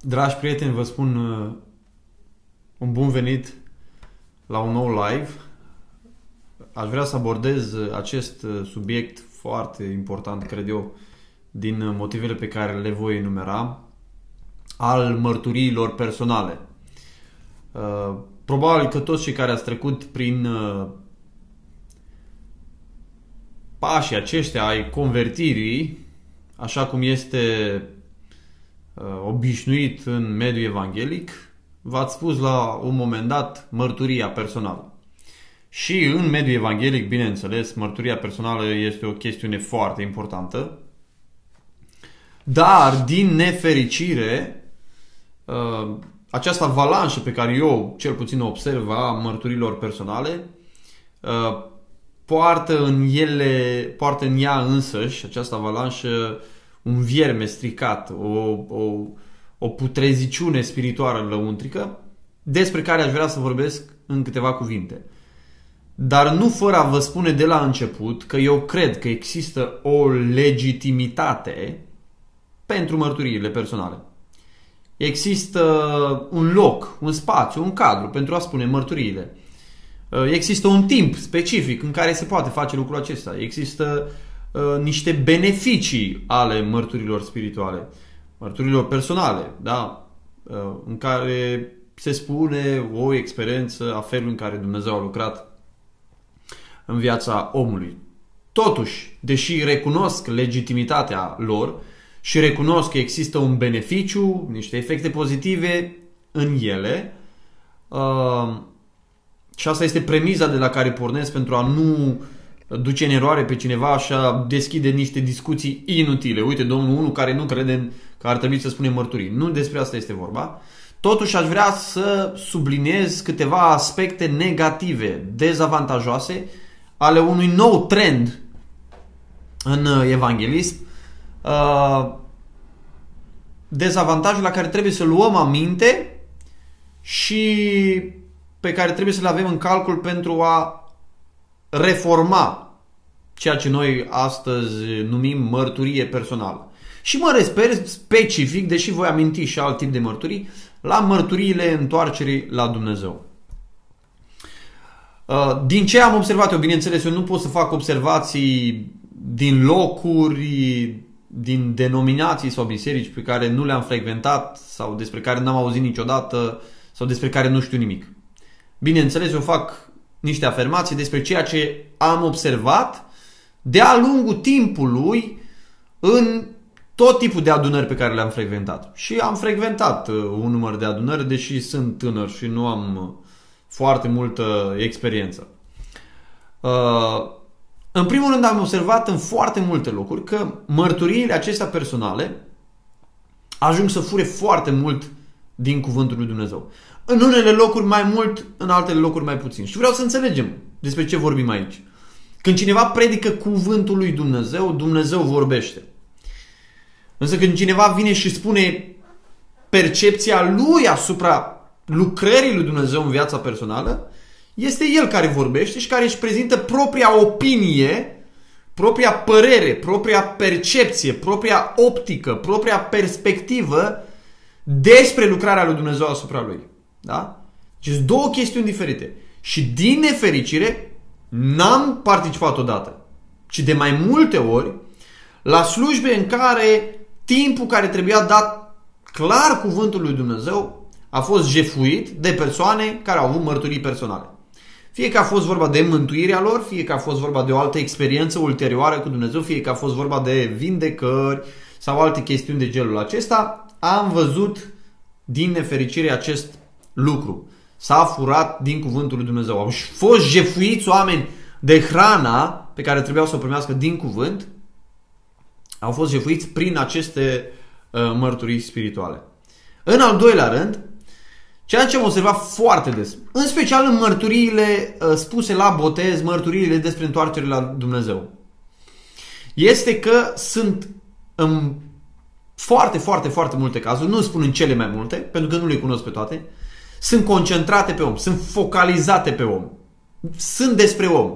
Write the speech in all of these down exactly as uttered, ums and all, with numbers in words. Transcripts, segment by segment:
Dragi prieteni, vă spun uh, un bun venit la un nou live. Aș vrea să abordez acest uh, subiect foarte important, cred eu, din motivele pe care le voi enumera, al mărturiilor personale. Uh, probabil că toți cei care ați trecut prin uh, pașii aceștia ai convertirii, așa cum este obișnuit în mediul evanghelic, v-ați spus la un moment dat mărturia personală. Și în mediul evanghelic, bineînțeles, mărturia personală este o chestiune foarte importantă, dar din nefericire această avalanșă pe care eu cel puțin o observ a mărturilor personale poartă în ele, poartă în ea însăși, această avalanșă, un vierme stricat, o, o, o putreziciune spirituală lăuntrică, despre care aș vrea să vorbesc în câteva cuvinte. Dar nu fără a vă spune de la început că eu cred că există o legitimitate pentru mărturiile personale. Există un loc, un spațiu, un cadru pentru a spune mărturiile. Există un timp specific în care se poate face lucrul acesta. Există niște beneficii ale mărturilor spirituale, mărturilor personale, da? În care se spune o experiență a felului în care Dumnezeu a lucrat în viața omului. Totuși, deși recunosc legitimitatea lor și recunosc că există un beneficiu, niște efecte pozitive în ele, și asta este premiza de la care pornesc pentru a nu duce în eroare pe cineva și a deschide niște discuții inutile. Uite, domnul unu care nu crede că ar trebui să spunem mărturii. Nu despre asta este vorba. Totuși aș vrea să subliniez câteva aspecte negative, dezavantajoase, ale unui nou trend în evanghelism. Dezavantajul la care trebuie să luăm aminte și pe care trebuie să le avem în calcul pentru a reforma ceea ce noi astăzi numim mărturie personală. Și mă refer specific, deși voi aminti și alt tip de mărturii, la mărturiile întoarcerii la Dumnezeu. Din ce am observat eu, bineînțeles, eu nu pot să fac observații din locuri, din denominații sau biserici pe care nu le-am frecventat sau despre care n-am auzit niciodată sau despre care nu știu nimic. Bineînțeles, eu fac niște afirmații despre ceea ce am observat de-a lungul timpului în tot tipul de adunări pe care le-am frecventat. Și am frecventat un număr de adunări, deși sunt tânăr și nu am foarte multă experiență. În primul rând am observat în foarte multe locuri că mărturiile acestea personale ajung să fure foarte mult din cuvântul lui Dumnezeu. În unele locuri mai mult, în altele locuri mai puțin. Și vreau să înțelegem despre ce vorbim aici. Când cineva predică cuvântul lui Dumnezeu, Dumnezeu vorbește. Însă când cineva vine și spune percepția lui asupra lucrării lui Dumnezeu în viața personală, este el care vorbește și care își prezintă propria opinie, propria părere, propria percepție, propria optică, propria perspectivă despre lucrarea lui Dumnezeu asupra lui. Da? Deci sunt două chestiuni diferite. Și din nefericire n-am participat odată, ci de mai multe ori la slujbe în care timpul care trebuia dat clar cuvântul lui Dumnezeu a fost jefuit de persoane care au avut mărturii personale. Fie că a fost vorba de mântuirea lor, fie că a fost vorba de o altă experiență ulterioară cu Dumnezeu, fie că a fost vorba de vindecări sau alte chestiuni de genul acesta, am văzut din nefericire acest lucru. S-a furat din cuvântul lui Dumnezeu. Au fost jefuiți oameni de hrana pe care trebuiau să o primească din cuvânt. Au fost jefuiți prin aceste uh, mărturii spirituale. În al doilea rând, ceea ce am observat foarte des, în special în mărturiile uh, spuse la botez, mărturiile despre întoarcere la Dumnezeu, este că sunt în foarte, foarte, foarte multe cazuri, nu spun în cele mai multe, pentru că nu le cunosc pe toate, sunt concentrate pe om, sunt focalizate pe om, sunt despre om.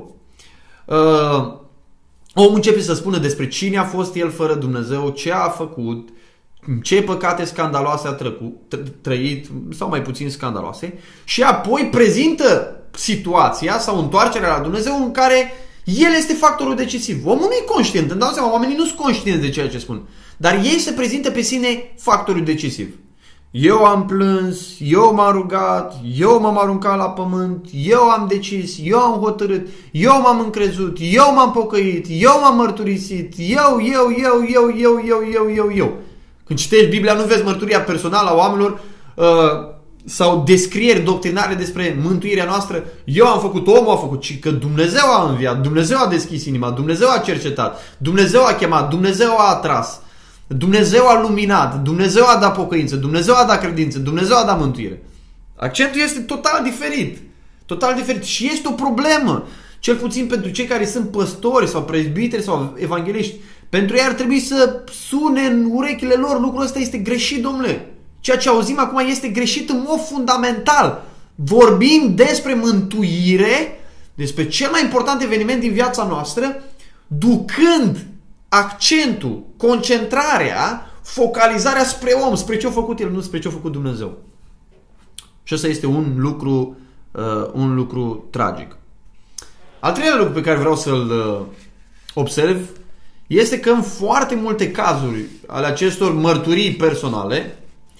Uh, omul începe să spună despre cine a fost el fără Dumnezeu, ce a făcut, ce păcate scandaloase a trăcut, trăit sau mai puțin scandaloase și apoi prezintă situația sau întoarcerea la Dumnezeu în care El este factorul decisiv. Omul nu e conștient, îmi dau seama, oamenii nu sunt conștienți de ceea ce spun, dar ei se prezintă pe sine factorul decisiv. Eu am plâns, eu m-am rugat, eu m-am aruncat la pământ, eu am decis, eu am hotărât, eu m-am încrezut, eu m-am pocăit, eu m-am mărturisit, eu, eu, eu, eu, eu, eu, eu, eu, eu. Când citești Biblia nu vezi mărturia personală a oamenilor uh, sau descrieri doctrinare despre mântuirea noastră. Eu am făcut, omul a făcut, ci că Dumnezeu a înviat, Dumnezeu a deschis inima, Dumnezeu a cercetat, Dumnezeu a chemat, Dumnezeu a atras, Dumnezeu a luminat, Dumnezeu a dat pocăință, Dumnezeu a dat credință, Dumnezeu a dat mântuire. Accentul este total diferit. Total diferit. Și este o problemă. Cel puțin pentru cei care sunt păstori sau prezbiteri sau evangeliști. Pentru ei ar trebui să sune în urechile lor. Lucrul ăsta este greșit, domnule. Ceea ce auzim acum este greșit în mod fundamental. Vorbim despre mântuire, despre cel mai important eveniment din viața noastră, ducând accentul, concentrarea, focalizarea spre om, spre ce a făcut el, nu spre ce a făcut Dumnezeu. Și ăsta este un lucru, uh, un lucru tragic. Al treilea lucru pe care vreau să-l uh, observ este că în foarte multe cazuri ale acestor mărturii personale,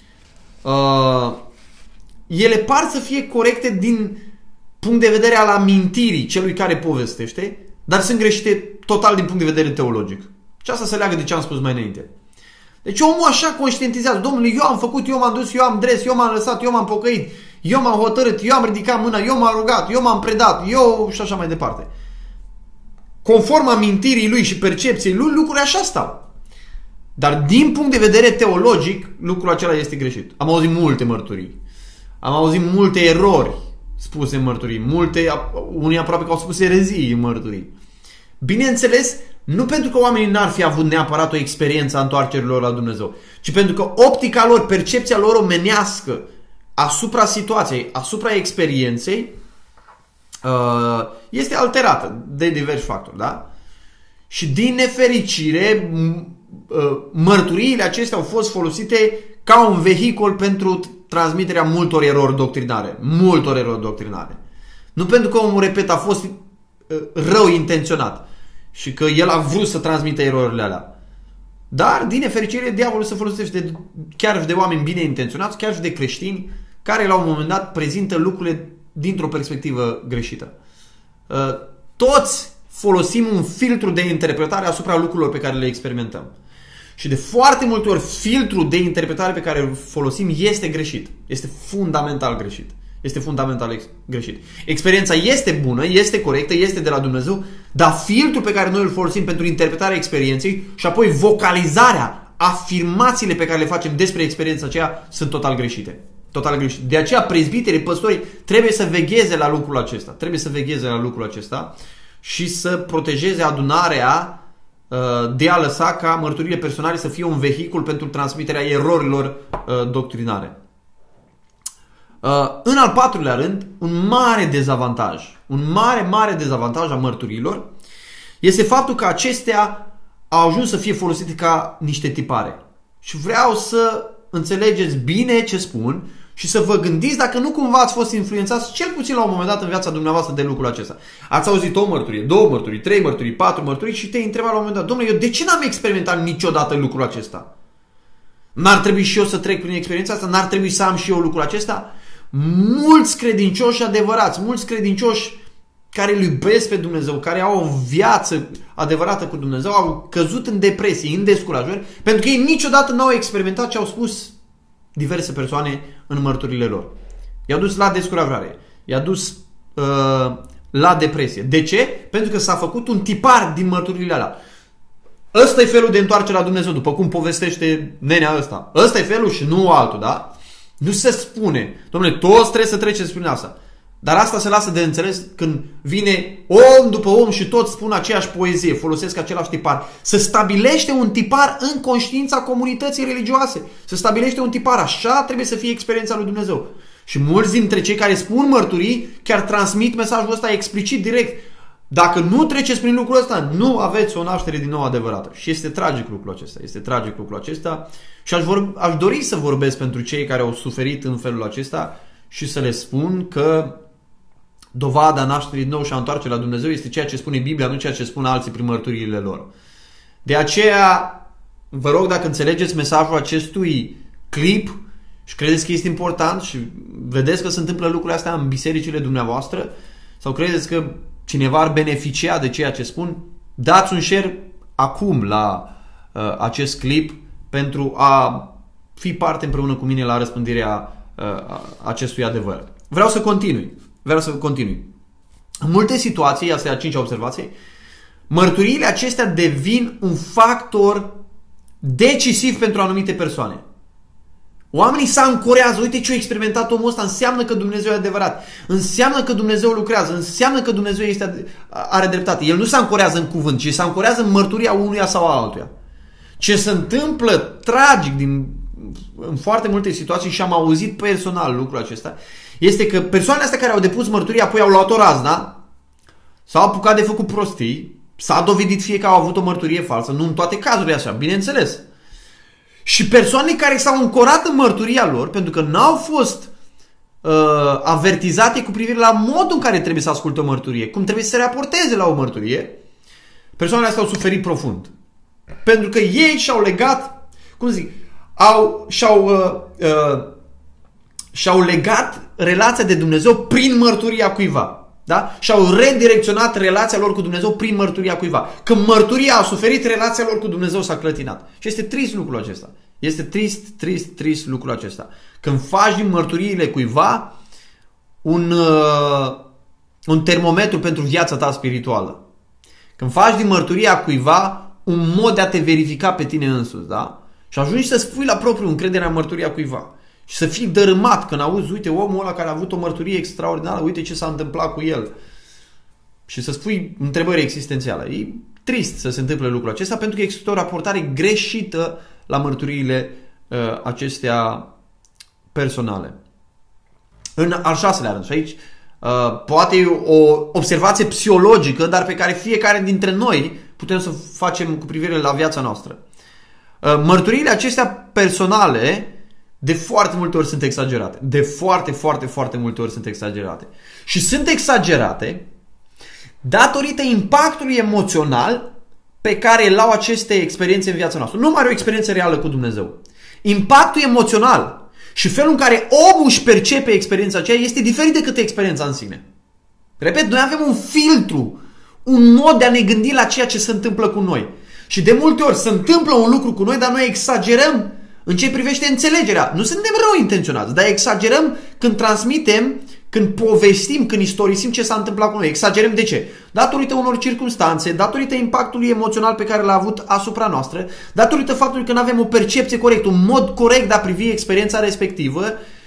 uh, ele par să fie corecte din punct de vedere al amintirii celui care povestește, dar sunt greșite total din punct de vedere teologic. Și asta se leagă de ce am spus mai înainte. Deci omul așa conștientizează, domnule, eu am făcut, eu m-am dus, eu am dres, eu m-am lăsat, eu m-am pocăit, eu m-am hotărât, eu am ridicat mâna, eu m-am rugat, eu m-am predat, eu și așa mai departe. Conform amintirii lui și percepției lui, lucrurile așa stau. Dar din punct de vedere teologic, lucrul acela este greșit. Am auzit multe mărturii. Am auzit multe erori spuse în mărturii. Multe, unii aproape că au spus erezii în mărturii. Bineînțeles, nu pentru că oamenii n-ar fi avut neapărat o experiență a întoarcerilor la Dumnezeu, ci pentru că optica lor, percepția lor omenească asupra situației, asupra experienței, este alterată de diversi factori, da? Și din nefericire, mărturiile acestea au fost folosite ca un vehicul pentru transmiterea multor erori doctrinare. Multor erori doctrinare. Nu pentru că omul, repet, a fost rău intenționat și că el a vrut să transmită erorile alea. Dar, din nefericire, diavolul se folosește chiar și de oameni bine intenționați, chiar și de creștini, care la un moment dat prezintă lucrurile dintr-o perspectivă greșită. Toți folosim un filtru de interpretare asupra lucrurilor pe care le experimentăm. Și de foarte multe ori filtrul de interpretare pe care îl folosim este greșit. Este fundamental greșit. Este fundamental greșit. Experiența este bună, este corectă, este de la Dumnezeu, dar filtrul pe care noi îl folosim pentru interpretarea experienței și apoi vocalizarea, afirmațiile pe care le facem despre experiența aceea sunt total greșite. Total greșit. De aceea prezbiterii, păstorii trebuie să vegheze la lucrul acesta. Trebuie să vegheze la lucrul acesta și să protejeze adunarea de a lăsa ca mărturile personale să fie un vehicul pentru transmiterea erorilor doctrinare. În al patrulea rând, un mare dezavantaj, un mare, mare dezavantaj a mărturilor este faptul că acestea au ajuns să fie folosite ca niște tipare. Și vreau să înțelegeți bine ce spun și să vă gândiți dacă nu cumva ați fost influențați cel puțin la un moment dat în viața dumneavoastră de lucrul acesta. Ați auzit o mărturie, două mărturii, trei mărturii, patru mărturii și te-ai întrebat la un moment dat, domnule, eu de ce n-am experimentat niciodată lucrul acesta? N-ar trebui și eu să trec prin experiența asta? N-ar trebui să am și eu lucrul acesta? Mulți credincioși adevărați, mulți credincioși care îl iubesc pe Dumnezeu, care au o viață adevărată cu Dumnezeu, au căzut în depresie, în descurajări, pentru că ei niciodată n-au experimentat ce au spus diverse persoane în mărturile lor. I-a dus la descurajare, i-a dus uh, la depresie. De ce? Pentru că s-a făcut un tipar din mărturile alea. Ăsta e felul de întoarcere la Dumnezeu, după cum povestește nenea ăsta. Ăsta e felul și nu altul, da? Nu se spune, dom'le, toți trebuie să treceți prin asta. Dar asta se lasă de înțeles când vine om după om și toți spun aceeași poezie, folosesc același tipar. Se stabilește un tipar în conștiința comunității religioase. Se stabilește un tipar, așa trebuie să fie experiența lui Dumnezeu. Și mulți dintre cei care spun mărturii chiar transmit mesajul ăsta explicit, direct. Dacă nu treceți prin lucrul ăsta, nu aveți o naștere din nou adevărată. Și este tragic lucrul acesta. Este tragic lucrul acesta. Și aș, vor, aș dori să vorbesc pentru cei care au suferit în felul acesta și să le spun că dovada nașterii din nou și a întoarce la Dumnezeu este ceea ce spune Biblia, nu ceea ce spun alții prin mărturiile lor. De aceea, vă rog, dacă înțelegeți mesajul acestui clip și credeți că este important și vedeți că se întâmplă lucrurile astea în bisericile dumneavoastră sau credeți că cineva ar beneficia de ceea ce spun, dați un share acum la uh, acest clip pentru a fi parte împreună cu mine la răspândirea uh, acestui adevăr. Vreau să continui. Vreau să continui. În multe situații, asta e a cincea observație, mărturiile acestea devin un factor decisiv pentru anumite persoane. Oamenii se ancorează, uite ce a experimentat omul ăsta, înseamnă că Dumnezeu e adevărat, înseamnă că Dumnezeu lucrează, înseamnă că Dumnezeu este, are dreptate. El nu se ancorează în cuvânt, ci se ancorează în mărturia unuia sau a altuia. Ce se întâmplă tragic din, în foarte multe situații și am auzit personal lucrul acesta, este că persoanele astea care au depus mărturia apoi au luat o razna, s-au apucat de făcut prostii, s-a dovedit fie că au avut o mărturie falsă, nu în toate cazurile așa, bineînțeles. Și persoanele care s-au ancorat în mărturia lor, pentru că n-au fost uh, avertizate cu privire la modul în care trebuie să asculte o mărturie, cum trebuie să se raporteze la o mărturie, persoanele astea au suferit profund. Pentru că ei și-au legat, cum zic, au, și-au, uh, uh, și-au legat relația de Dumnezeu prin mărturia cuiva. Da? Și-au redirecționat relația lor cu Dumnezeu prin mărturia cuiva. Când mărturia a suferit, relația lor cu Dumnezeu s-a clătinat. Și este trist lucrul acesta. Este trist, trist, trist lucrul acesta. Când faci din mărturiile cuiva un, uh, un termometru pentru viața ta spirituală. Când faci din mărturia cuiva un mod de a te verifica pe tine însuți. Da? Și ajungi să spui la propriu încrederea în mărturia cuiva. Și să fii dărâmat când auzi, uite, omul ăla care a avut o mărturie extraordinară, uite ce s-a întâmplat cu el. Și să spui întrebări existențiale. E trist să se întâmple lucrul acesta pentru că există o raportare greșită la mărturiile uh, acestea personale. În al șaselea rând, și aici uh, poate e o observație psihologică, dar pe care fiecare dintre noi putem să facem cu privire la viața noastră. Uh, mărturiile acestea personale de foarte multe ori sunt exagerate. De foarte, foarte, foarte multe ori sunt exagerate. Și sunt exagerate datorită impactului emoțional pe care îl au aceste experiențe în viața noastră. Nu mai are o experiență reală cu Dumnezeu. Impactul emoțional și felul în care omul își percepe experiența aceea este diferit decât experiența în sine. Repet, noi avem un filtru, un mod de a ne gândi la ceea ce se întâmplă cu noi. Și de multe ori se întâmplă un lucru cu noi, dar noi exagerăm în ce privește înțelegerea. Nu suntem rău intenționați, dar exagerăm când transmitem, când povestim, când istorisim ce s-a întâmplat cu noi. Exagerăm de ce? Datorită unor circunstanțe, datorită impactului emoțional pe care l-a avut asupra noastră, datorită faptului că nu avem o percepție corectă, un mod corect de a privi experiența respectivă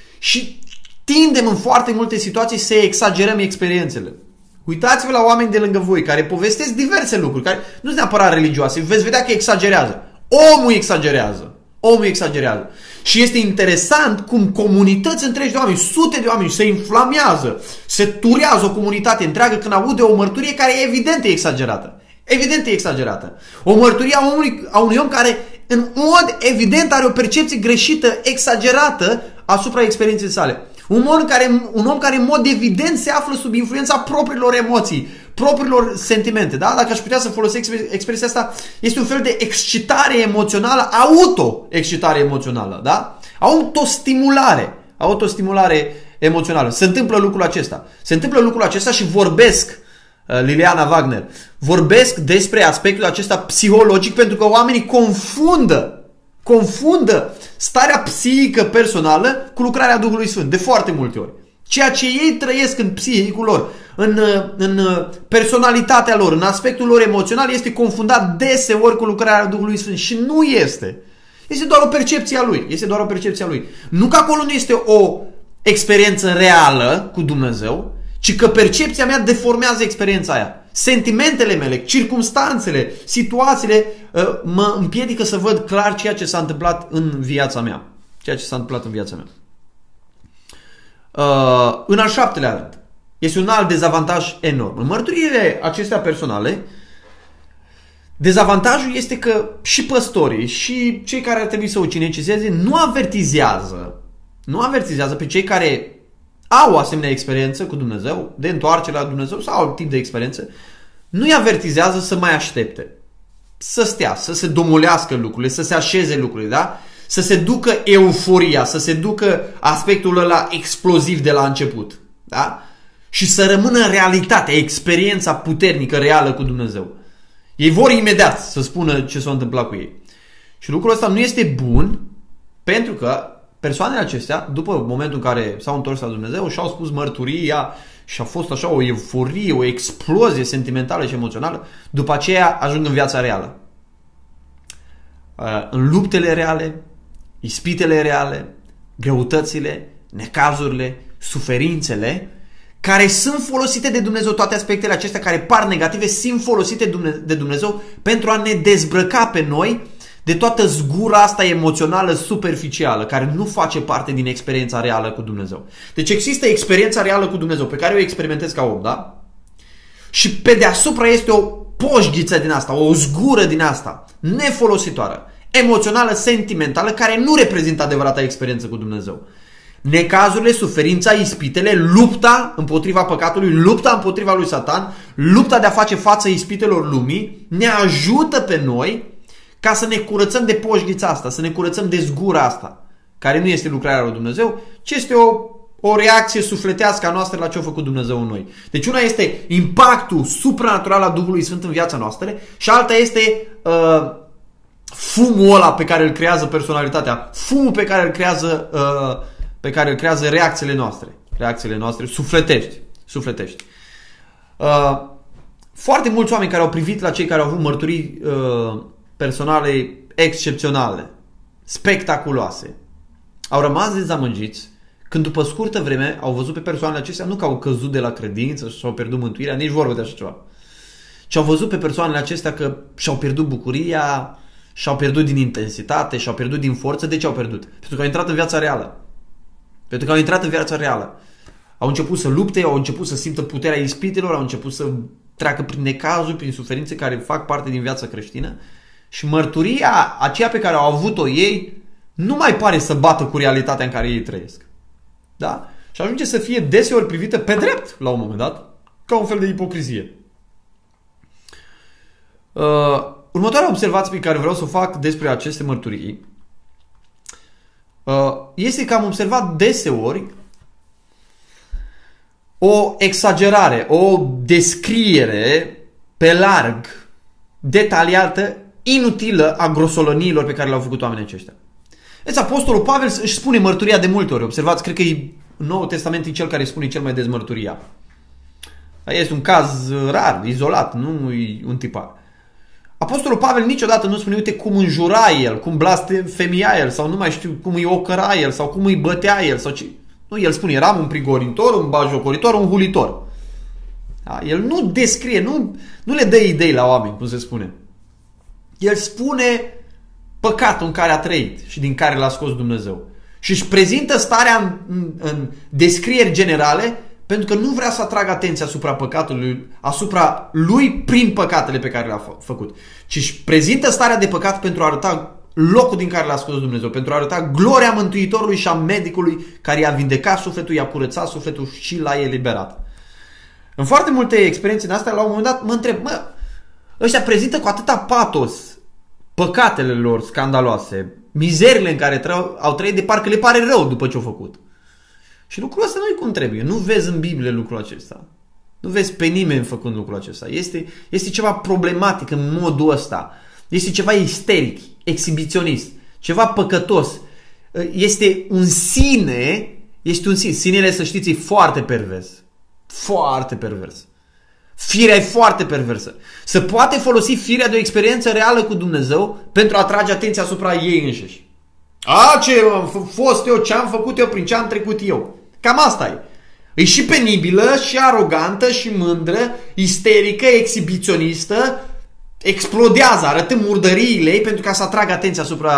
și tindem în foarte multe situații să exagerăm experiențele. Uitați-vă la oameni de lângă voi care povestesc diverse lucruri, care nu sunt neapărat religioase, veți vedea că exagerează. Omul exagerează. Omul exagerează. Și este interesant cum comunități întregi de oameni, sute de oameni se inflamează, se turează o comunitate întreagă când aude o mărturie care evident e exagerată. Evident e exagerată. O mărturie a unui, a unui om care în mod evident are o percepție greșită, exagerată asupra experienței sale. Un om care, un om care în mod evident se află sub influența propriilor emoții, propriilor sentimente. Da? Dacă aș putea să folosesc expresia asta, este un fel de excitare emoțională, auto-excitare emoțională. Da? Autostimulare. Autostimulare emoțională. Se întâmplă lucrul acesta. Se întâmplă lucrul acesta și vorbesc, Liliana Wagner, vorbesc despre aspectul acesta psihologic pentru că oamenii confundă confundă starea psihică personală cu lucrarea Duhului Sfânt, de foarte multe ori. Ceea ce ei trăiesc în psihicul lor, în, în personalitatea lor, în aspectul lor emoțional, este confundat deseori cu lucrarea Duhului Sfânt și nu este. Este doar o percepție a lui. Este doar o percepție a lui. Nu că acolo nu este o experiență reală cu Dumnezeu, ci că percepția mea deformează experiența aia. Sentimentele mele, circumstanțele, situațiile mă împiedică să văd clar ceea ce s-a întâmplat în viața mea. Ceea ce s-a întâmplat în viața mea. În al șaptelea rând, este un alt dezavantaj enorm. În mărturiile acestea personale, dezavantajul este că și păstorii și cei care ar trebui să ucenicizeze nu avertizează, nu avertizează pe cei care au o asemenea experiență cu Dumnezeu, de întoarcere la Dumnezeu sau alt tip de experiență, nu-i avertizează să mai aștepte, să stea, să se domolească lucrurile, să se așeze lucrurile, da? Să se ducă euforia, să se ducă aspectul ăla exploziv de la început, da? Și să rămână în realitate, experiența puternică, reală cu Dumnezeu. Ei vor imediat să spună ce s-a întâmplat cu ei. Și lucrul ăsta nu este bun, pentru că persoanele acestea, după momentul în care s-au întors la Dumnezeu și au spus mărturia și a fost așa o euforie, o explozie sentimentală și emoțională, după aceea ajung în viața reală. În luptele reale, ispitele reale, greutățile, necazurile, suferințele, care sunt folosite de Dumnezeu, toate aspectele acestea care par negative, sunt folosite de Dumnezeu pentru a ne dezbrăca pe noi de toată zgura asta emoțională superficială, care nu face parte din experiența reală cu Dumnezeu. Deci există experiența reală cu Dumnezeu, pe care o experimentez ca om, da? Și pe deasupra este o poșghiță din asta, o zgură din asta, nefolositoare, emoțională, sentimentală, care nu reprezintă adevărata experiență cu Dumnezeu. Necazurile, suferința, ispitele, lupta împotriva păcatului, lupta împotriva lui Satan, lupta de a face față ispitelor lumii, ne ajută pe noi ca să ne curățăm de poșghița asta, să ne curățăm de zgura asta, care nu este lucrarea lui Dumnezeu, ci este o, o reacție sufletească a noastră la ce a făcut Dumnezeu în noi. Deci una este impactul supranatural al Duhului Sfânt în viața noastră și alta este uh, fumul ăla pe care îl creează personalitatea, fumul pe care îl creează, uh, pe care îl creează reacțiile noastre, reacțiile noastre sufletești. sufletești. Uh, foarte mulți oameni care au privit la cei care au avut mărturii uh, personale excepționale, spectaculoase, au rămas dezamăgiți când după scurtă vreme au văzut pe persoanele acestea nu că au căzut de la credință și și-au pierdut mântuirea, nici vorbă de așa ceva, ci au văzut pe persoanele acestea că și-au pierdut bucuria, și-au pierdut din intensitate, și-au pierdut din forță. De ce au pierdut? Pentru că au intrat în viața reală. Pentru că au intrat în viața reală. Au început să lupte, au început să simtă puterea ispitelor, au început să treacă prin necazuri, prin suferințe care fac parte din viața creștină. Și mărturia aceea pe care au avut-o ei nu mai pare să bată cu realitatea în care ei trăiesc. Da? Și ajunge să fie deseori privită pe drept, la un moment dat, ca un fel de ipocrizie. Uh, următoarea observație pe care vreau să o fac despre aceste mărturii uh, este că am observat deseori o exagerare, o descriere pe larg, detaliată, inutilă a grosolăniilor pe care le-au făcut oamenii aceștia. Deci Apostolul Pavel își spune mărturia de multe ori. Observați, cred că e în Noul Testament e cel care spune cel mai des mărturia. Este un caz rar, izolat, nu e un tipar. Apostolul Pavel niciodată nu spune, uite cum înjura el, cum blasfemia el, sau nu mai știu cum îi ocăra el, sau cum îi bătea el, sau ce. Nu, el spune, eram un prigonitor, un batjocoritor, un hulitor. Da? El nu descrie, nu, nu le dă idei la oameni, cum se spune. El spune păcatul în care a trăit și din care l-a scos Dumnezeu. Și își prezintă starea în, în, în descrieri generale pentru că nu vrea să atragă atenția asupra păcatului, asupra lui prin păcatele pe care le-a fă, făcut. Ci își prezintă starea de păcat pentru a arăta locul din care l-a scos Dumnezeu, pentru a arăta gloria Mântuitorului și a medicului care i-a vindecat sufletul, i-a curățat sufletul și l-a eliberat. În foarte multe experiențe în astea, la un moment dat mă întreb, mă, ăștia prezintă cu atâta patos păcatele lor scandaloase, mizerile în care trău, au trăit, de parcă le pare rău după ce au făcut. Și lucrul ăsta nu e cum trebuie. Nu vezi în Biblie lucrul acesta. Nu vezi pe nimeni făcând lucrul acesta. Este, este ceva problematic în modul ăsta. Este ceva isteric, exhibiționist, ceva păcătos. Este un sine, este un sine. Sinele, să știți, e foarte pervers. Foarte pervers. Firea e foarte perversă. Se poate folosi firea de o experiență reală cu Dumnezeu pentru a atrage atenția asupra ei înșiși. A, ce am fost eu, ce am făcut eu, prin ce am trecut eu. Cam asta e. E și penibilă, și arogantă, și mândră, isterică, exhibiționistă, explodează, arătând murdăriile ei pentru ca să atragă atenția asupra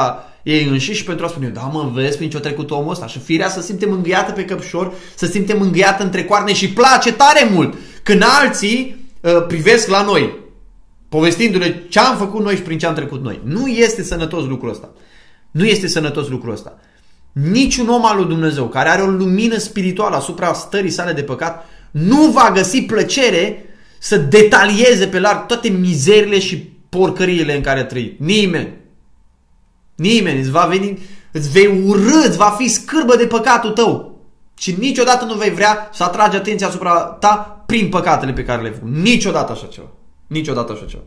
ei înșiși și pentru a spune, da mă, vezi prin ce-o trecut omul ăsta și firea să simte mângâiată pe căpșor, să simte mângâiată între coarne și place tare mult când alții uh, privesc la noi, povestindu-le ce am făcut noi și prin ce am trecut noi. Nu este sănătos lucrul ăsta. Nu este sănătos lucrul ăsta. Niciun om al lui Dumnezeu care are o lumină spirituală asupra stării sale de păcat nu va găsi plăcere să detalieze pe larg toate mizerile și porcăriile în care a trăit. Nimeni. Nimeni. Îți va veni, îți vei urâ, îți va fi scârbă de păcatul tău. Și niciodată nu vei vrea să atragi atenția asupra ta prin păcatele pe care le-ai făcut. Niciodată așa ceva. Niciodată așa ceva.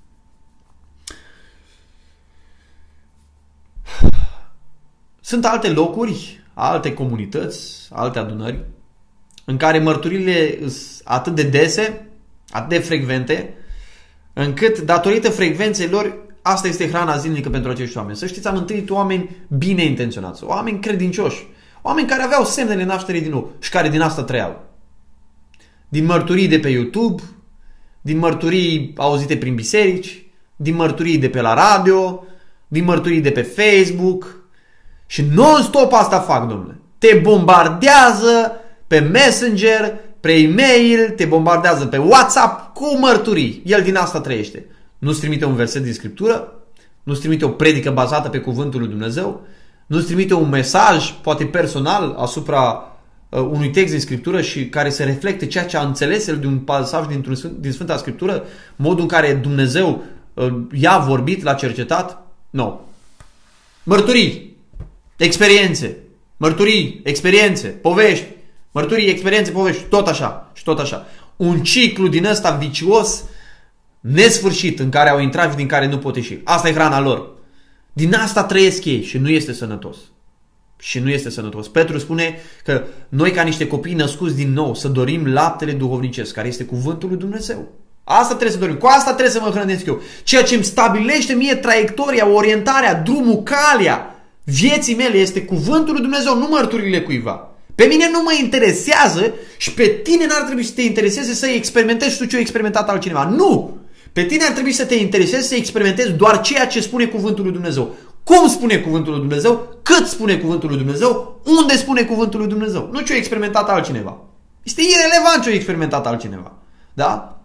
Sunt alte locuri, alte comunități, alte adunări în care mărturile sunt atât de dese, atât de frecvente, încât datorită frecvenței lor, asta este hrana zilnică pentru acești oameni. Să știți, am întâlnit oameni bine intenționați, oameni credincioși, oameni care aveau semnele nașterii din nou și care din asta trăiau. Din mărturii de pe YouTube, din mărturii auzite prin biserici, din mărturii de pe la radio, din mărturii de pe Facebook și non-stop asta fac, domnule. Te bombardează pe Messenger, pe e-mail, te bombardează pe WhatsApp cu mărturii. El din asta trăiește. Nu-ți trimite un verset din Scriptură, nu-ți trimite o predică bazată pe cuvântul lui Dumnezeu, nu-ți trimite un mesaj, poate personal, asupra uh, unui text din Scriptură și care să reflecte ceea ce a înțeles el de un pasaj din, din Sfânta Scriptură, modul în care Dumnezeu uh, i-a vorbit, l-a cercetat. Nu. No. Mărturii, experiențe, mărturii, experiențe, povești, mărturii, experiențe, povești, tot așa și tot așa. Un ciclu din ăsta vicios, nesfârșit, în care au intrat și din care nu pot ieși. Asta e hrana lor. Din asta trăiesc ei și nu este sănătos. Și nu este sănătos. Petru spune că noi, ca niște copii născuți din nou, să dorim laptele duhovnicesc, care este cuvântul lui Dumnezeu. Asta trebuie să dorim. Cu asta trebuie să mă hrănesc eu. Ceea ce îmi stabilește mie traiectoria, orientarea, drumul, calea vieții mele este cuvântul lui Dumnezeu, nu mărturile cuiva. Pe mine nu mă interesează și pe tine n-ar trebui să te intereseze să experimentezi tu ce a experimentat altcineva. Nu! Pe tine ar trebui să te intereseze să experimentezi doar ceea ce spune cuvântul lui Dumnezeu. Cum spune cuvântul lui Dumnezeu? Cât spune cuvântul lui Dumnezeu? Unde spune cuvântul lui Dumnezeu? Nu ce a experimentat altcineva. Este irelevant ce a experimentat altcineva. Da?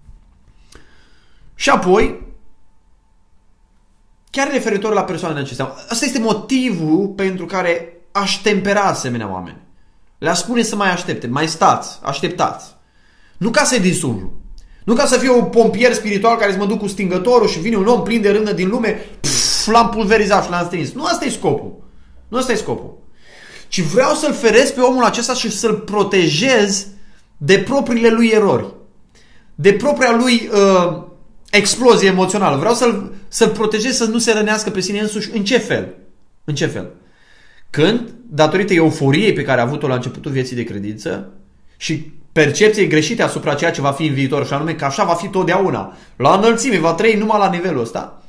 Și apoi, chiar referitor la persoanele acestea, asta este motivul pentru care aș tempera asemenea oameni. Le-aș spune să mai aștepte, mai stați, așteptați. Nu ca să-i disungru. Nu ca să fiu un pompier spiritual care să mă duc cu stingătorul și vine un om plin de râvnă din lume, pf, l-am pulverizat și l-am stins. Nu asta e scopul. Nu asta e scopul. Ci vreau să-l feresc pe omul acesta și să-l protejez de propriile lui erori. De propria lui uh, explozie emoțională. Vreau să-l, să-l protejez să nu se rănească pe sine însuși. În ce fel? În ce fel? Când, datorită euforiei pe care a avut-o la începutul vieții de credință și percepției greșite asupra ceea ce va fi în viitor, și anume că așa va fi totdeauna, la înălțime, va trăi numai la nivelul ăsta,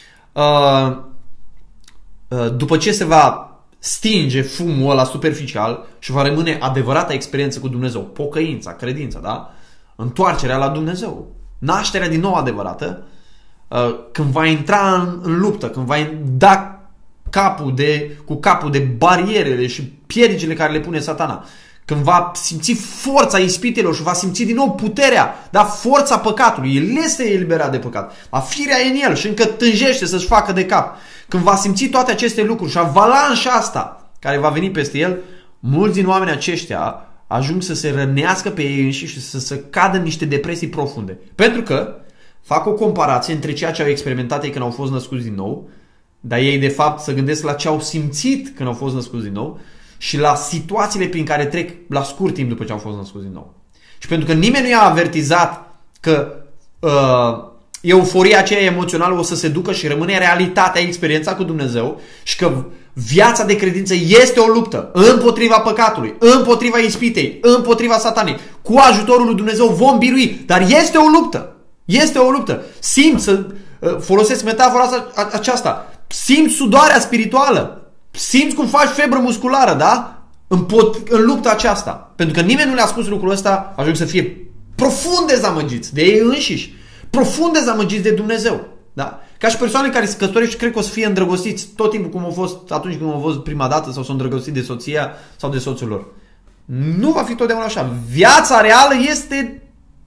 după ce se va stinge fumul ăla superficial și va rămâne adevărata experiență cu Dumnezeu, pocăința, credința, da? Întoarcerea la Dumnezeu, nașterea din nou adevărată, când va intra în, în luptă, când va da capul de, cu capul de barierele și piedicile care le pune Satana, când va simți forța ispitelor și va simți din nou puterea, da, forța păcatului, el este eliberat de păcat, a firea e în el și încă tânjește să-și facă de cap. Când va simți toate aceste lucruri și avalanșa asta care va veni peste el, mulți din oamenii aceștia ajung să se rănească pe ei înșiși și să se cadă în niște depresii profunde. Pentru că fac o comparație între ceea ce au experimentat ei când au fost născuți din nou, dar ei de fapt să gândesc la ce au simțit când au fost născuți din nou și la situațiile prin care trec la scurt timp după ce au fost născuți din nou. Și pentru că nimeni nu i-a avertizat că uh, euforia aceea emoțională o să se ducă și rămâne realitatea, experiența cu Dumnezeu și că viața de credință este o luptă împotriva păcatului, împotriva ispitei, împotriva satanei. Cu ajutorul lui Dumnezeu vom birui, dar este o luptă. Este o luptă. Simt să uh, folosesc metafora asta, aceasta. Simți sudoarea spirituală. Simți cum faci febră musculară, da? În, pot, în lupta aceasta. Pentru că nimeni nu le-a spus lucrul ăsta, ajung să fie profund dezamăgiți de ei înșiși. Profund dezamăgiți de Dumnezeu. Da? Ca și persoane care se căsătoresc și cred că o să fie îndrăgostiți tot timpul cum au fost atunci când au fost prima dată sau s-au îndrăgostit de soția sau de soțul lor. Nu va fi totdeauna așa. Viața reală este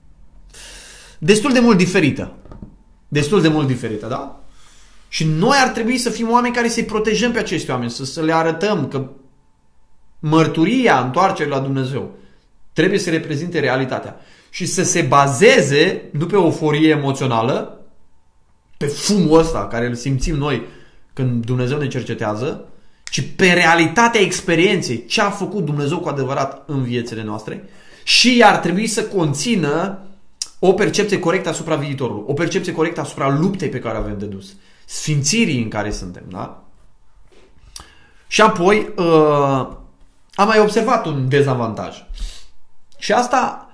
destul de mult diferită. Destul de mult diferită, da? Și noi ar trebui să fim oameni care să-i protejăm pe acești oameni, să, să le arătăm că mărturia întoarcerii la Dumnezeu trebuie să reprezinte realitatea și să se bazeze, nu pe euforie emoțională, pe fumul ăsta care îl simțim noi când Dumnezeu ne cercetează, ci pe realitatea experienței, ce a făcut Dumnezeu cu adevărat în viețile noastre și ar trebui să conțină o percepție corectă asupra viitorului, o percepție corectă asupra luptei pe care avem de dus, sfințirii în care suntem, da? Și apoi uh, am mai observat un dezavantaj. Și asta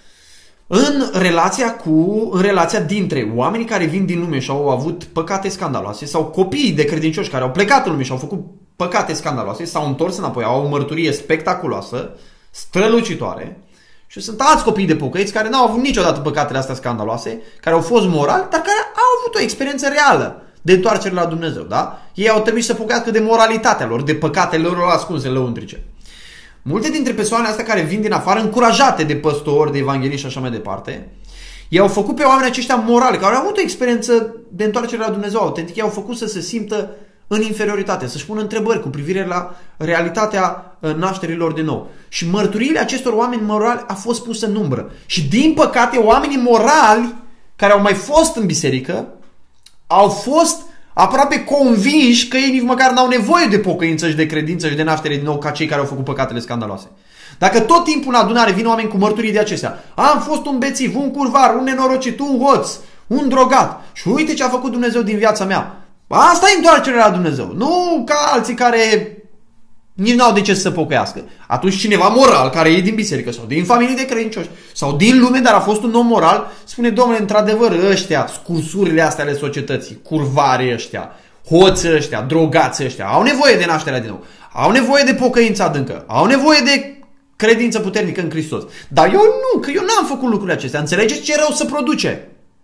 în relația cu, în relația dintre oamenii care vin din lume și au avut păcate scandaloase sau copiii de credincioși care au plecat în lume și au făcut păcate scandaloase, s-au întors înapoi, au o mărturie spectaculoasă, strălucitoare. Și sunt alți copii de pocăiți care n-au avut niciodată păcatele astea scandaloase, care au fost morali, dar care au avut o experiență reală de întoarcere la Dumnezeu, da? Ei au trebuit să pocăiască de moralitatea lor, de păcatele lor ascunse lăuntrice. Multe dintre persoanele astea care vin din afară, încurajate de păstori, de evangheliști și așa mai departe, i-au făcut pe oamenii aceștia morali, care au avut o experiență de întoarcere la Dumnezeu autentic, i-au făcut să se simtă în inferioritate, să-și pună întrebări cu privire la realitatea nașterilor din nou. Și mărturiile acestor oameni morali a fost pusă în umbră. Și din păcate, oamenii morali care au mai fost în biserică au fost aproape convinși că ei nici măcar n-au nevoie de pocăință și de credință și de naștere din nou ca cei care au făcut păcatele scandaloase. Dacă tot timpul în adunare vin oameni cu mărturii de acestea, am fost un bețiv, un curvar, un nenorocit, un hoț, un drogat și uite ce a făcut Dumnezeu din viața mea. Asta e întoarcerea la Dumnezeu. Nu ca alții care nici n-au de ce să se pocăiască. Atunci cineva moral, care e din biserică sau din familie de credincioși sau din lume, dar a fost un om moral, spune, domnule, într-adevăr, ăștia, scursurile astea ale societății, curvari ăștia, hoți ăștia, drogați ăștia, au nevoie de nașterea din nou. Au nevoie de pocăință adâncă. Au nevoie de credință puternică în Hristos. Dar eu nu, că eu n-am făcut lucrurile acestea. Înțelegeți ce rău să produce?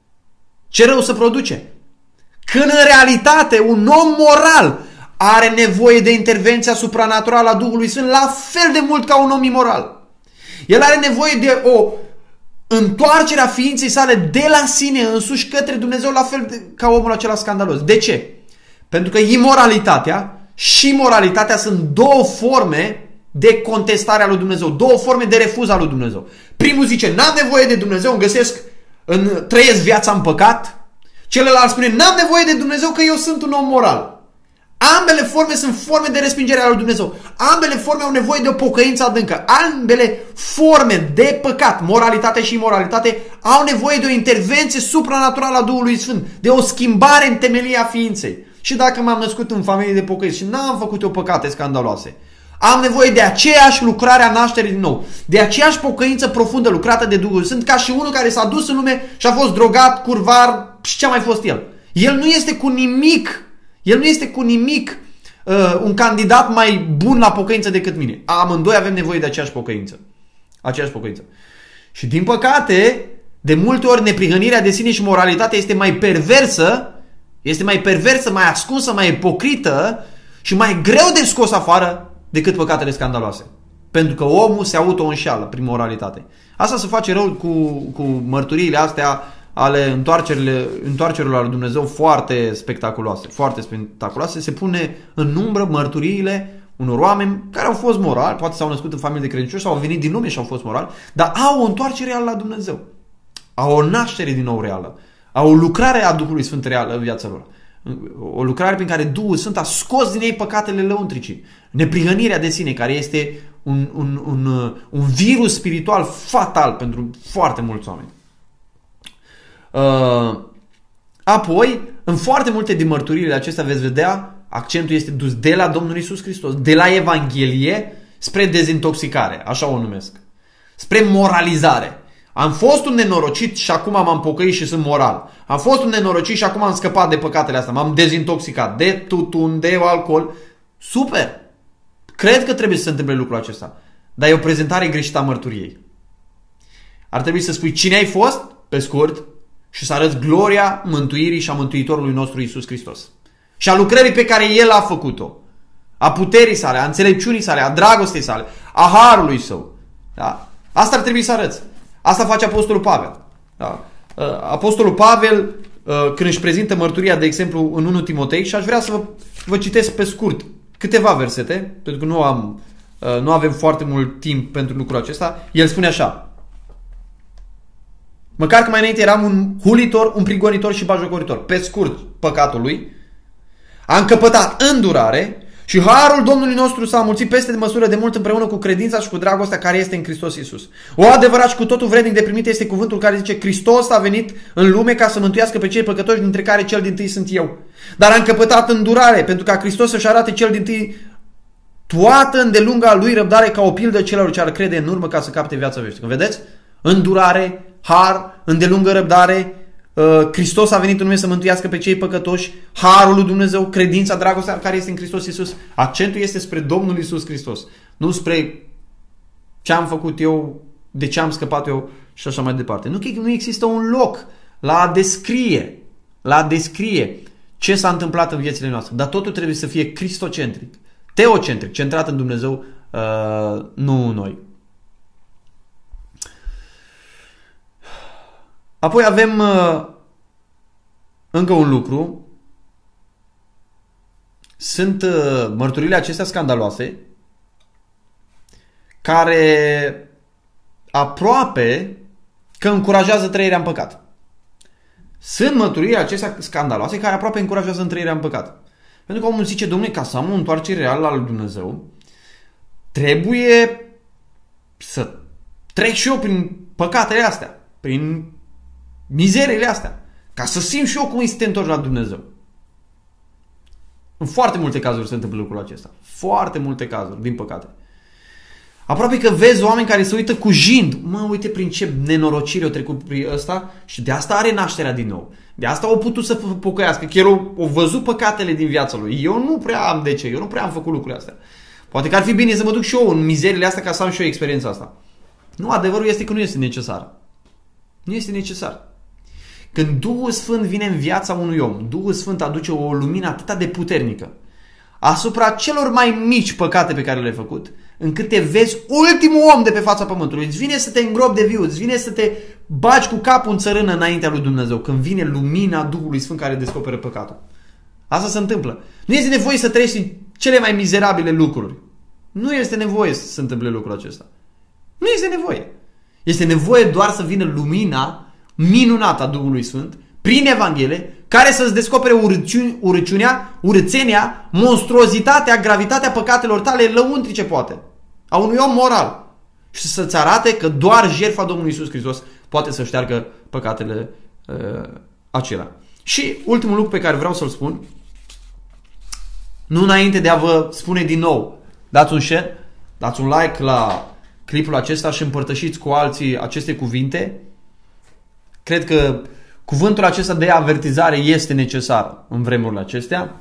Ce rău să produce? Când în realitate un om moral are nevoie de intervenția supranaturală a Duhului Sfânt la fel de mult ca un om imoral. El are nevoie de o întoarcere a ființei sale de la sine însuși către Dumnezeu la fel de, ca omul acela scandalos. De ce? Pentru că imoralitatea și moralitatea sunt două forme de contestare a lui Dumnezeu, două forme de refuz al lui Dumnezeu. Primul zice, n-am nevoie de Dumnezeu, îmi găsesc, în, trăiesc viața în păcat. Celălalt spune, n-am nevoie de Dumnezeu că eu sunt un om moral. Ambele forme sunt forme de respingere a lui Dumnezeu. Ambele forme au nevoie de o pocăință adâncă. Ambele forme de păcat, moralitate și imoralitate, au nevoie de o intervenție supranaturală a Duhului Sfânt, de o schimbare în temelia ființei. Și dacă m-am născut în familie de pocăiți și n-am făcut eu păcate scandaloase, am nevoie de aceeași lucrare a nașterii din nou, de aceeași pocăință profundă lucrată de Duhul Sfânt, ca și unul care s-a dus în lume și a fost drogat, curvar și ce a mai fost el. El nu este cu nimic El nu este cu nimic uh, un candidat mai bun la pocăință decât mine. Amândoi avem nevoie de aceeași pocăință. Aceeași pocăință. Și din păcate, de multe ori neprihănirea de sine și moralitatea este mai perversă, este mai perversă, mai ascunsă, mai ipocrită și mai greu de scos afară decât păcatele scandaloase. Pentru că omul se auto-înșeală prin moralitate. Asta se face rău cu, cu mărturiile astea ale întoarcerilor la Dumnezeu foarte spectaculoase, foarte spectaculoase, se pune în umbră mărturiile unor oameni care au fost morali, poate s-au născut în familie de credincioși sau au venit din lume și au fost morali, dar au o întoarcere reală la Dumnezeu. Au o naștere din nou reală. Au o lucrare a Duhului Sfânt reală în viața lor. O lucrare prin care Duhul Sfânt a scos din ei păcatele lăuntricii. Neprihănirea de sine, care este un, un, un, un virus spiritual fatal pentru foarte mulți oameni. Uh, apoi, în foarte multe din mărturiile acestea veți vedea, accentul este dus de la Domnul Iisus Hristos, de la Evanghelie spre dezintoxicare, așa o numesc, spre moralizare. Am fost un nenorocit și acum m-am pocăit și sunt moral. Am fost un nenorocit și acum am scăpat de păcatele astea, m-am dezintoxicat de tutun, de alcool. Super! Cred că trebuie să se întâmple lucrul acesta, dar e o prezentare greșită a mărturiei. Ar trebui să spui cine ai fost, pe scurt, și să arăți gloria mântuirii și a Mântuitorului nostru Iisus Hristos. Și a lucrării pe care El a făcut-o. A puterii sale, a înțelepciunii sale, a dragostei sale, a harului său. Da? Asta ar trebui să arăți. Asta face Apostolul Pavel. Da? Apostolul Pavel, când își prezintă mărturia, de exemplu, în unu Timotei, și aș vrea să vă, vă citesc pe scurt câteva versete, pentru că nu, am, nu avem foarte mult timp pentru lucrul acesta. El spune așa: măcar că mai înainte eram un hulitor, un prigonitor și batjocoritor, pe scurt, păcatul lui, a încăpătat îndurare și harul Domnului nostru s-a mulțit peste de măsură de mult împreună cu credința și cu dragostea care este în Hristos Iisus. O adevărat și cu totul vrednic de primit este cuvântul care zice: Hristos a venit în lume ca să mântuiască pe cei păcătoși, dintre care cel dintâi sunt eu. Dar a încăpătat îndurare, pentru ca Hristos să-și arate cel dintâi toată îndelunga lui răbdare ca o pildă celor ce ar crede în urmă ca să capte viața veșnică. Vedeți? Îndurare, har, îndelungă răbdare. Hristos a venit în lume să mântuiască pe cei păcătoși, harul lui Dumnezeu, credința, dragostea care este în Hristos Iisus. Accentul este spre Domnul Iisus Hristos, nu spre ce am făcut eu, de ce am scăpat eu și așa mai departe. Nu, nu există un loc la a descrie, la a descrie ce s-a întâmplat în viețile noastre, dar totul trebuie să fie cristocentric, teocentric, centrat în Dumnezeu, uh, nu noi. Apoi avem uh, încă un lucru. Sunt uh, mărturile acestea scandaloase care aproape că încurajează trăirea în păcat. Sunt mărturile acestea scandaloase care aproape încurajează trăirea în păcat. Pentru că omul zice: Dom'le, ca să am o întoarcere reală la lui Dumnezeu, trebuie să trec și eu prin păcatele astea, prin mizeriile astea, ca să simt și eu cum îi se întorci la Dumnezeu. În foarte multe cazuri se întâmplă lucrul acesta. Foarte multe cazuri, din păcate. Aproape că vezi oameni care se uită cu jind. Mă, uite prin ce nenorocire o trecut prin ăsta și de asta are nașterea din nou. De asta au putut să pocăiască, că el o văzut păcatele din viața lui. Eu nu prea am de ce, eu nu prea am făcut lucrurile astea. Poate că ar fi bine să mă duc și eu în mizerile astea ca să am și eu experiența asta. Nu, adevărul este că nu este necesar. Nu este necesar. Când Duhul Sfânt vine în viața unui om, Duhul Sfânt aduce o lumină atât de puternică asupra celor mai mici păcate pe care le-ai făcut, încât te vezi ultimul om de pe fața pământului. Îți vine să te îngropi de viu, îți vine să te bagi cu capul în țărână înaintea lui Dumnezeu, când vine lumina Duhului Sfânt care descoperă păcatul. Asta se întâmplă. Nu este nevoie să trăiești în cele mai mizerabile lucruri. Nu este nevoie să se întâmple lucrul acesta. Nu este nevoie. Este nevoie doar să vină lumina minunată a Duhului Sfânt prin Evanghelie, care să-ți descopere urăciuni, urăciunea, urățenia, monstruozitatea, gravitatea păcatelor tale lăuntrice, poate, a unui om moral, și să-ți arate că doar jertfa Domnului Iisus Hristos poate să șteargă păcatele uh, acelea. Și ultimul lucru pe care vreau să-l spun, nu înainte de a vă spune din nou, dați un share, dați un like la clipul acesta și împărtășiți cu alții aceste cuvinte. Cred că cuvântul acesta de avertizare este necesar în vremurile acestea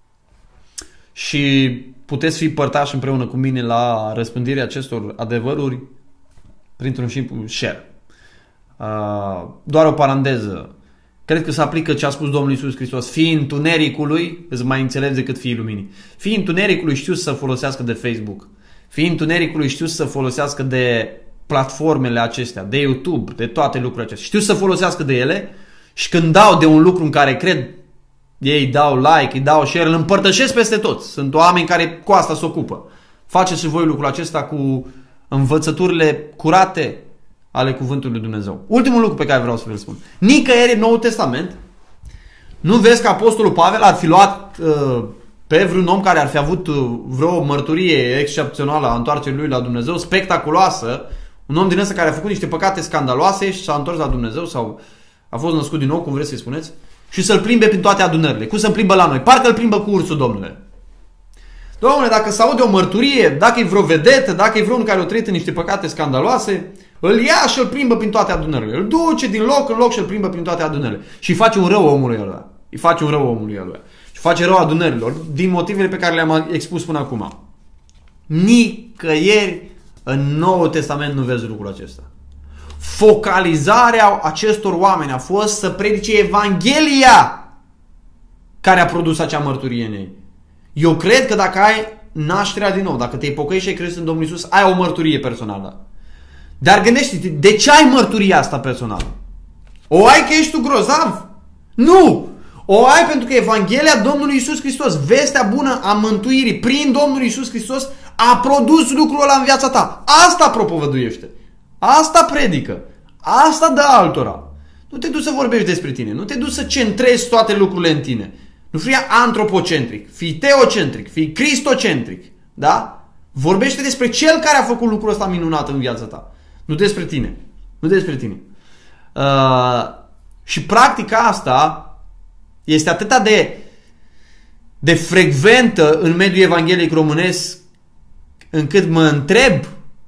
și puteți fi părtași împreună cu mine la răspândirea acestor adevăruri printr-un simplu share. Doar o paranteză. Cred că se aplică ce a spus Domnul Iisus Hristos: fii întunericului, îți mai înțelepți decât fii luminii. Fii întunericului știu să folosească de Facebook. Fii întunericului știu să folosească de platformele acestea, de YouTube, de toate lucrurile acestea. Știu să folosească de ele și când dau de un lucru în care cred, ei dau like, îi dau share, îl împărtășesc peste tot. Sunt oameni care cu asta se ocupă. Faceți și voi lucrul acesta cu învățăturile curate ale cuvântului lui Dumnezeu. Ultimul lucru pe care vreau să vă spun. Nicăieri în Noul Testament nu vezi că Apostolul Pavel ar fi luat uh, pe vreun om care ar fi avut vreo mărturie excepțională a întoarcerii lui la Dumnezeu, spectaculoasă, un om din ăsta care a făcut niște păcate scandaloase și s-a întors la Dumnezeu sau a fost născut din nou, cum vreți să-i spuneți, și să-l plimbe prin toate adunările. Cum să-l plimbă la noi? Parcă îl plimbă cu ursul, domnule. Domnule, dacă se aude o mărturie, dacă e vreo vedetă, dacă e vreunul care a trăit în niște păcate scandaloase, îl ia și îl plimbă prin toate adunările. Îl duce din loc în loc și îl plimbă prin toate adunările. Și îi face un rău omului ăla. Îi face un rău omului ăla. Și face rău adunărilor din motivele pe care le-am expus până acum. Nicăieri în Noul Testament nu vezi lucrul acesta. Focalizarea acestor oameni a fost să predice Evanghelia care a produs acea mărturie în ei. Eu cred că dacă ai nașterea din nou, dacă te-ai pocăit și ai crezut în Domnul Iisus, ai o mărturie personală. Dar gândește-te, de ce ai mărturia asta personală? O ai că ești tu grozav? Nu! O ai pentru că Evanghelia Domnului Iisus Hristos, vestea bună a mântuirii prin Domnul Iisus Hristos, a produs lucrul ăla în viața ta. Asta propovăduiește. Asta predică. Asta dă altora. Nu te duci să vorbești despre tine. Nu te duci să centrezi toate lucrurile în tine. Nu fii antropocentric. Fii teocentric. Fii cristocentric. Da? Vorbește despre cel care a făcut lucrul ăsta minunat în viața ta. Nu despre tine. Nu despre tine. Uh, și practica asta este atât de, de frecventă în mediul evanghelic românesc încât mă întreb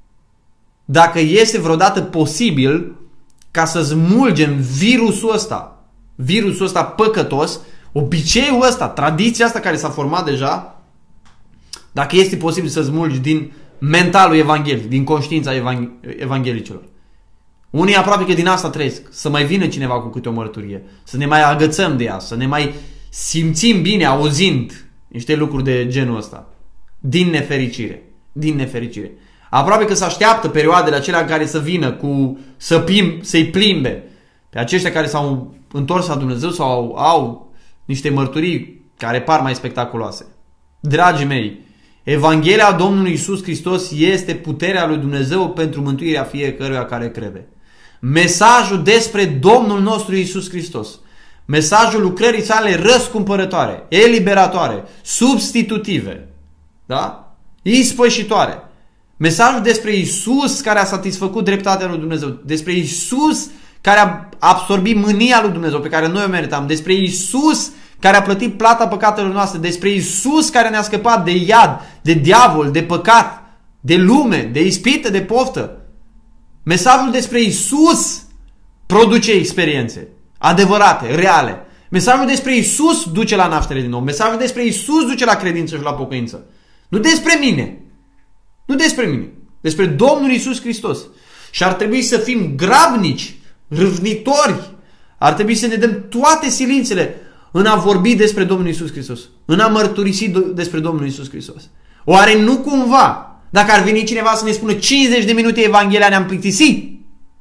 dacă este vreodată posibil ca să smulgem virusul ăsta, virusul ăsta păcătos, obiceiul ăsta, tradiția asta care s-a format deja, dacă este posibil să smulgi din mentalul evanghelic, din conștiința evangh- evanghelicilor. Unii aproape că din asta trăiesc, să mai vină cineva cu câte o mărturie, să ne mai agățăm de ea, să ne mai simțim bine auzind niște lucruri de genul ăsta. Din nefericire. Din nefericire. Aproape că se așteaptă perioadele acelea în care să vină cu să plim, să-i plimbe pe aceștia care s-au întors la Dumnezeu sau au, au niște mărturii care par mai spectaculoase. Dragii mei, Evanghelia Domnului Iisus Hristos este puterea lui Dumnezeu pentru mântuirea fiecăruia care crede. Mesajul despre Domnul nostru Iisus Hristos, mesajul lucrării sale răscumpărătoare, eliberatoare, substitutive, da? Ispășitoare. Mesajul despre Iisus care a satisfăcut dreptatea lui Dumnezeu, despre Iisus care a absorbit mânia lui Dumnezeu pe care noi o meritam, despre Iisus care a plătit plata păcatelor noastre, despre Iisus care ne-a scăpat de iad, de diavol, de păcat, de lume, de ispită, de poftă. Mesajul despre Iisus produce experiențe adevărate, reale. Mesajul despre Iisus duce la naștere din nou. Mesajul despre Iisus duce la credință și la pocăință. Nu despre mine. Nu despre mine. Despre Domnul Iisus Hristos. Și ar trebui să fim grabnici, râvnitori. Ar trebui să ne dăm toate silințele în a vorbi despre Domnul Iisus Hristos. În a mărturisi despre Domnul Iisus Hristos. Oare nu cumva, dacă ar veni cineva să ne spună cincizeci de minute Evanghelia, ne-am plictisit?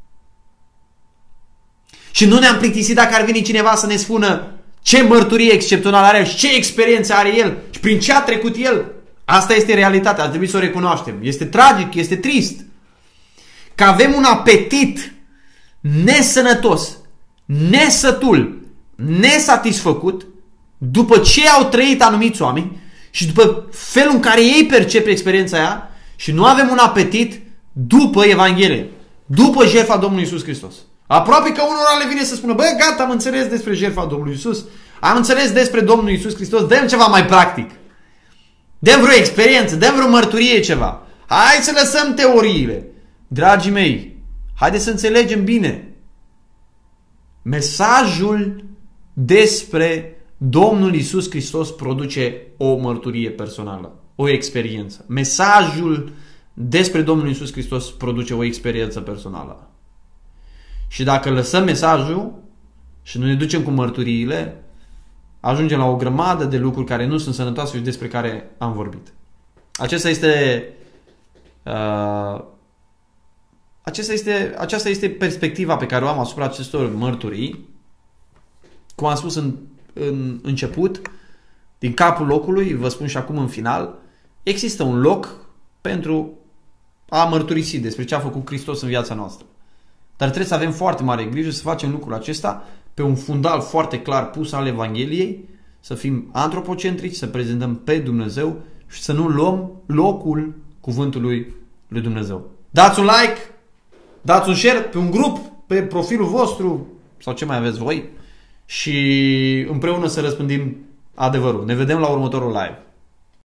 Și nu ne-am plictisit dacă ar veni cineva să ne spună ce mărturie excepțională are și ce experiență are el și prin ce a trecut el? Asta este realitatea, ar trebui să o recunoaștem. Este tragic, este trist că avem un apetit nesănătos, nesătul, nesatisfăcut după ce au trăit anumiți oameni și după felul în care ei percep experiența aia și nu avem un apetit după Evanghelie, după jertfa Domnului Iisus Hristos. Aproape că unora le vine să spună, bă, gata, am înțeles despre jertfa Domnului Iisus, am înțeles despre Domnul Iisus Hristos, dăm ceva mai practic. Dăm vreo experiență, dăm vreo mărturie, ceva. Hai să lăsăm teoriile. Dragii mei, haideți să înțelegem bine. Mesajul despre Domnul Iisus Hristos produce o mărturie personală, o experiență. Mesajul despre Domnul Iisus Hristos produce o experiență personală. Și dacă lăsăm mesajul și nu ne ducem cu mărturiile, ajungem la o grămadă de lucruri care nu sunt sănătoase și despre care am vorbit. Acesta este, uh, acesta este, aceasta este perspectiva pe care o am asupra acestor mărturii. Cum am spus în, în început, din capul locului, vă spun și acum în final, există un loc pentru a mărturisi despre ce a făcut Hristos în viața noastră. Dar trebuie să avem foarte mare grijă să facem lucrul acesta pe un fundal foarte clar pus al Evangheliei, să fim antropocentrici, să prezentăm pe Dumnezeu și să nu luăm locul cuvântului lui Dumnezeu. Dați un like, dați un share pe un grup, pe profilul vostru sau ce mai aveți voi și împreună să răspândim adevărul. Ne vedem la următorul live.